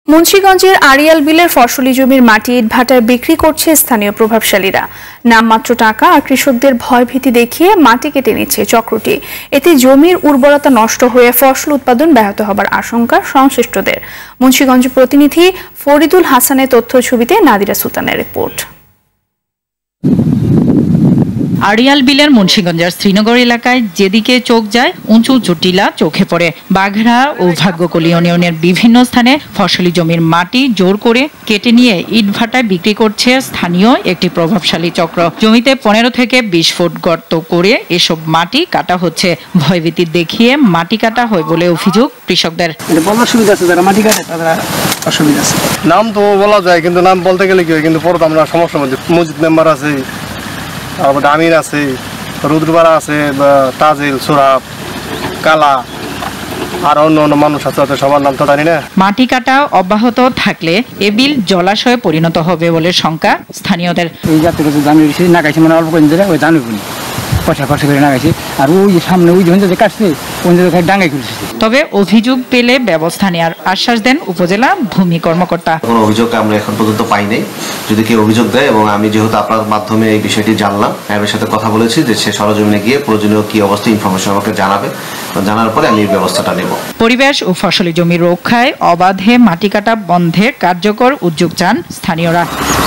মুন্সিগঞ্জের আড়িয়াল বিলের ফসলি জমির মাটি ইটভাটায় বিক্রি করছে স্থানীয় প্রভাবশালীরা। নামমাত্র টাকা আর কৃষকদের ভয়ভীতি দেখিয়ে মাটি কেটে নিচ্ছে চক্রটি। এতে জমির উর্বরতা নষ্ট হয়ে ফসল উৎপাদন ব্যাহত হবার আশঙ্কা সংশ্লিষ্টদের। মুন্সিগঞ্জ প্রতিনিধি ফরিদুল হাসানের তথ্য ছবিতে নাদিরা সুলতানের রিপোর্ট। আড়িয়াল বিলের মুন্সিগঞ্জের শ্রীনগর এলাকায় যেদিকে চোখ যায় উঁচু উঁচু টিলা চোখে পড়ে। বাঘড়া ও ভাগ্যকলী ইউনিয়নের বিভিন্ন স্থানে ফসলি জমির মাটি জোর করে কেটে নিয়ে ইটভাটায় বিক্রি করছে স্থানীয় একটি প্রভাবশালী চক্র। জমিতে 15 থেকে 20 ফুট গর্ত করে এসব মাটি কাটা হচ্ছে। ভয়ভীতি দেখিয়ে মাটি কাটা হয় বলে অভিযোগ কৃষকদের। নাম তো বলা যায়, কিন্তু নাম বলতে গেলে কি হয়, কিন্তু পরে আমরা সমস্যার মধ্যে মসজিদ মেম্বার আছে, আমির আছে, রুদ্রপাড়া আছে, তাজিল, সোরাব, কালা আর অন্য মানুষ আছে, সবার নাম তো জানি না। মাটি কাটা অব্যাহত থাকলে এ বিল জলাশয়ে পরিণত হবে বলে শঙ্কা স্থানীয়দের। এই জাতীয় জানি নাগাইছে মানে অল্প করে ওই জানুন পয়সা খরচ করে নাগাইছে, আর ওই সামনে ওই যে কাটছে ওই জায়গায় ডাঙ্গাই খুলছে। তবে অভিযোগ পেলে ব্যবস্থা নেওয়ার আশ্বাস দেন উপজেলা ভূমি কর্মকর্তা। কোনো অভিযোগ আমরা এখন পর্যন্ত পাই নাই। যদি কেউ অভিযোগ দেয়, এবং আমি যেহেতু আপনার মাধ্যমে এই বিষয়টি জানলাম, এর সাথে কথা বলেছি যে সে সরজমিনে গিয়ে প্রয়োজনীয় কি অবস্থা ইনফরমেশন আমাকে জানাবে, জানার পরে আমি এই ব্যবস্থাটা নেব। পরিবেশ ও ফসলি জমি রক্ষায় অবাধে মাটি কাটা বন্ধে কার্যকর উদ্যোগ চান স্থানীয়রা।